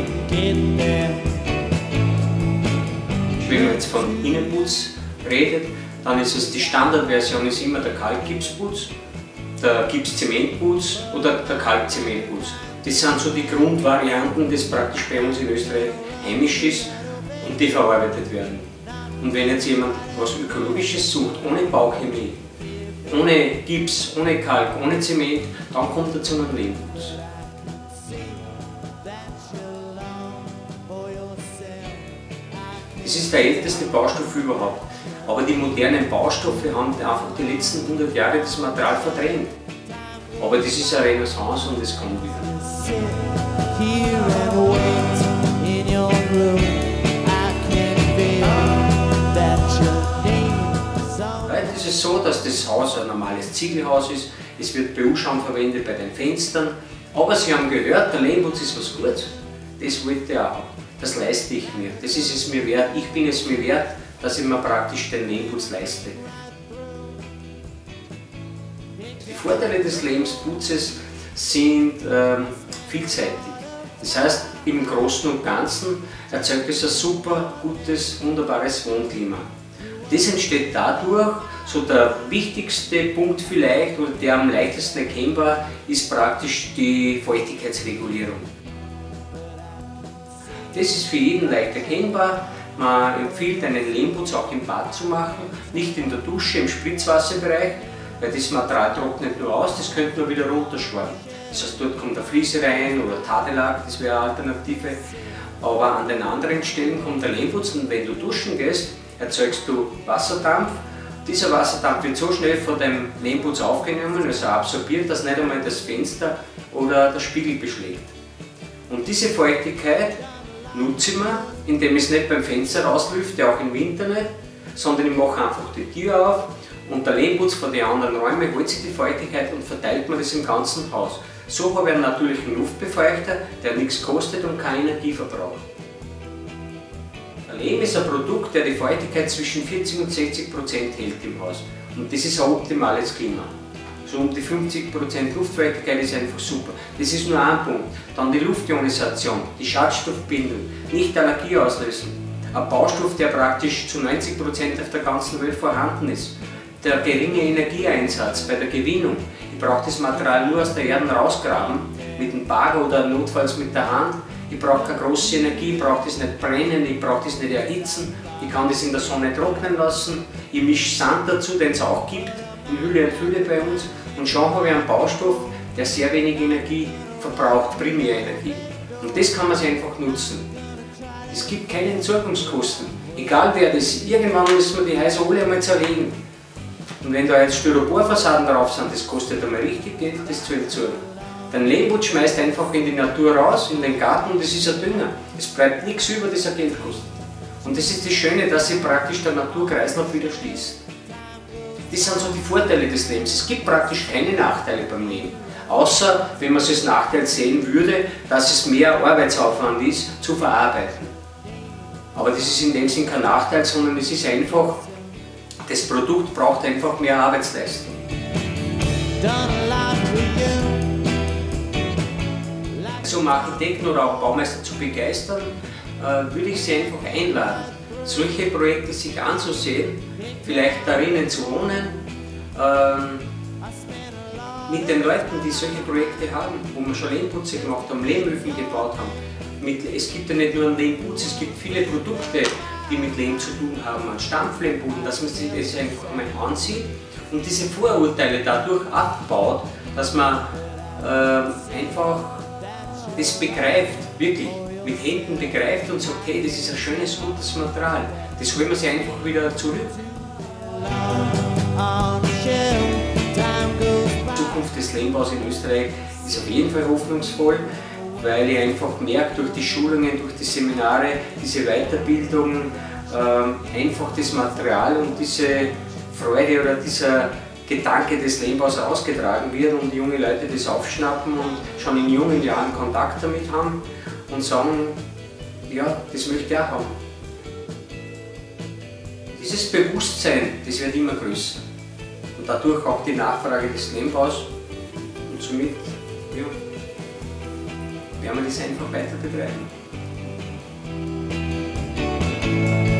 Wenn man jetzt von Innenputz redet, dann ist es die Standardversion ist immer der Kalkgipsputz, der Gipszementputz oder der Kalkzementputz. Das sind so die Grundvarianten, das praktisch bei uns in Österreich heimisch ist und die verarbeitet werden. Und wenn jetzt jemand was Ökologisches sucht, ohne Bauchemie, ohne Gips, ohne Kalk, ohne Zement, dann kommt er zu einem Lehmputz. Es ist der älteste Baustoff überhaupt. Aber die modernen Baustoffe haben einfach die letzten 100 Jahre das Material verdrängt. Aber das ist eine Renaissance und das kommt wieder. Heute ist es so, dass das Haus ein normales Ziegelhaus ist. Es wird BU-Schaum verwendet bei den Fenstern. Aber Sie haben gehört, der Lehmputz ist was Gutes. Das wollte ich auch. Das leiste ich mir. Das ist es mir wert. Ich bin es mir wert, dass ich mir praktisch den Lehmputz leiste. Die Vorteile des Lehmputzes sind vielseitig. Das heißt, im Großen und Ganzen erzeugt es ein super, gutes, wunderbares Wohnklima. Das entsteht dadurch, so der wichtigste Punkt vielleicht, oder der am leichtesten erkennbar, ist praktisch die Feuchtigkeitsregulierung. Das ist für jeden leicht erkennbar. Man empfiehlt, einen Lehmputz auch im Bad zu machen, nicht in der Dusche, im Spritzwasserbereich, weil das Material trocknet nur aus, das könnte nur wieder runterschwappen. Das heißt, dort kommt eine Fliese rein oder Tadelak, das wäre eine Alternative. Aber an den anderen Stellen kommt der Lehmputz und wenn du duschen gehst, erzeugst du Wasserdampf. Dieser Wasserdampf wird so schnell von dem Lehmputz aufgenommen, also absorbiert, dass nicht einmal das Fenster oder der Spiegel beschlägt. Und diese Feuchtigkeit nutze ich mir, indem ich es nicht beim Fenster rauslüfte, auch im Winter nicht, sondern ich mache einfach die Tür auf und der Lehmputz von den anderen Räumen holt sich die Feuchtigkeit und verteilt mir das im ganzen Haus. So habe ich einen natürlichen Luftbefeuchter, der nichts kostet und keine Energie verbraucht. Der Lehm ist ein Produkt, der die Feuchtigkeit zwischen 40 und 60% hält im Haus. Und das ist ein optimales Klima. So um die 50% Luftfeuchtigkeit ist einfach super. Das ist nur ein Punkt. Dann die Luftionisation, die Schadstoffbindung, nicht Allergie auslösen. Ein Baustoff, der praktisch zu 90% auf der ganzen Welt vorhanden ist. Der geringe Energieeinsatz bei der Gewinnung. Ich brauche das Material nur aus der Erde rausgraben, mit dem Bagger oder notfalls mit der Hand. Ich brauche keine große Energie, ich brauche das nicht brennen, ich brauche das nicht erhitzen. Ich kann das in der Sonne trocknen lassen. Ich mische Sand dazu, den es auch gibt, in Hülle und Fülle bei uns. Und schon habe ich einen Baustoff, der sehr wenig Energie verbraucht, Primärenergie. Und das kann man sich einfach nutzen. Es gibt keine Entsorgungskosten. Egal wer das, irgendwann müssen wir die Häuser alle einmal zerlegen. Und wenn da jetzt Styroporfassaden drauf sind, das kostet einmal richtig Geld, das zu entsorgen. Den Lehmputz schmeißt einfach in die Natur raus, in den Garten, und das ist ein Dünger. Es bleibt nichts über, das ein Geld kostet. Und das ist das Schöne, dass sich praktisch der Naturkreislauf wieder schließt. Das sind so die Vorteile des Lehms. Es gibt praktisch keine Nachteile beim Lehm. Außer, wenn man es als Nachteil sehen würde, dass es mehr Arbeitsaufwand ist, zu verarbeiten. Aber das ist in dem Sinn kein Nachteil, sondern es ist einfach, das Produkt braucht einfach mehr Arbeitsleistung. Um Architekten oder auch Baumeister zu begeistern, würde ich Sie einfach einladen, solche Projekte sich anzusehen, vielleicht darin zu wohnen, mit den Leuten, die solche Projekte haben, wo wir schon Lehmputze gemacht haben, Lehmöfen gebaut haben. Es gibt ja nicht nur einen Lehmputz, es gibt viele Produkte, die mit Lehm zu tun haben, an Stampflehmboden, dass man sich das einfach mal ansieht und diese Vorurteile dadurch abbaut, dass man einfach das begreift, wirklich mit Händen begreift und sagt, hey, das ist ein schönes, gutes Material. Das holen wir sich einfach wieder zurück. Die Zukunft des Lehmbaus in Österreich ist auf jeden Fall hoffnungsvoll, weil ich einfach merke, durch die Schulungen, durch die Seminare, diese Weiterbildung, einfach das Material und diese Freude oder dieser Gedanke des Lehmbaus ausgetragen wird und junge Leute das aufschnappen und schon in jungen Jahren Kontakt damit haben und sagen, ja, das möchte ich auch haben. Dieses Bewusstsein, das wird immer größer und dadurch auch die Nachfrage des Lehmbaus und somit ja, werden wir das einfach weiter betreiben. Tschüss.